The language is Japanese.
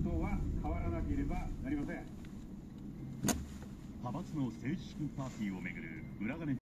当は変わらなければなりません。 派閥の政治資金パーティーをめぐる裏金